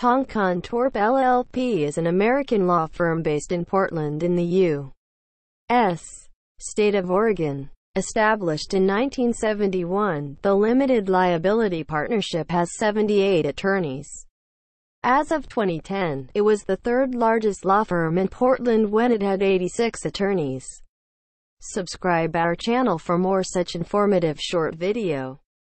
Tonkon Torp LLP is an American law firm based in Portland in the U.S. state of Oregon. Established in 1971, the limited liability partnership has 78 attorneys. As of 2010, it was the third largest law firm in Portland when it had 86 attorneys. Subscribe our channel for more such informative short video.